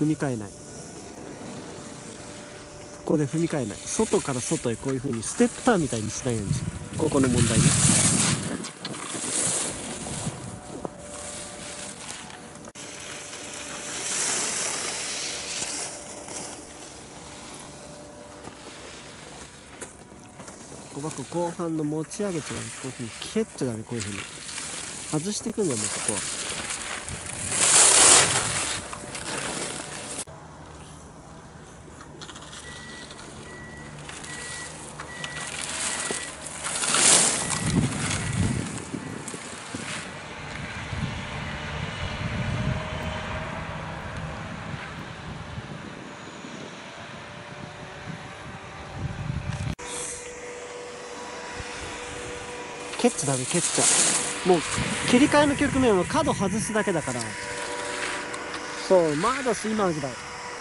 踏み替えない。ここで踏み替えない。外から外へこういう風にステップターンみたいにしないようにしよう。ここの問題ね。小箱後半の持ち上げちゃダメ。こういう風に蹴っちゃダメ。こういう風に外していくんだよ。もうここは蹴っちゃダメ。蹴っちゃもう切り替えの局面は角外すだけだから。そうまだし今の時代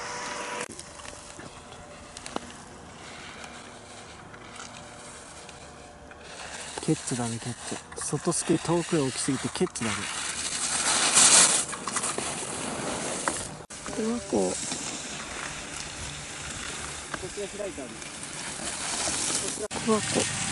蹴っちゃダメ。蹴っちゃ外スキー遠くへ置きすぎて蹴っちゃダメ。これはこうこっちが開いてある。これはこう